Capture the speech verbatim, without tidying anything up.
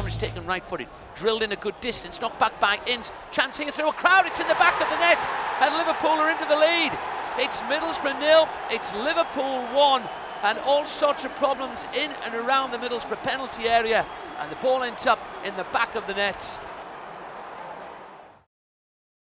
corner is taken right-footed, drilled in a good distance, knocked back by Ince, chance here through a crowd, it's in the back of the net, and Liverpool are into the lead. It's Middlesbrough nil, it's Liverpool one, and all sorts of problems in and around the Middlesbrough penalty area, and the ball ends up in the back of the net.